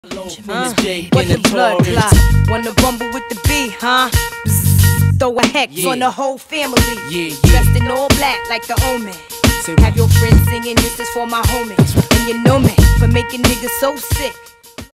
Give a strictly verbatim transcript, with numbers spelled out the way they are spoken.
Uh, what the blood clot? Wanna rumble with the B, huh? Bzz, throw a hex yeah. on the whole family. Yeah, yeah. Dressed in all black like the omen. Have your friends singing, this is for my homies. And you know me for making niggas so sick.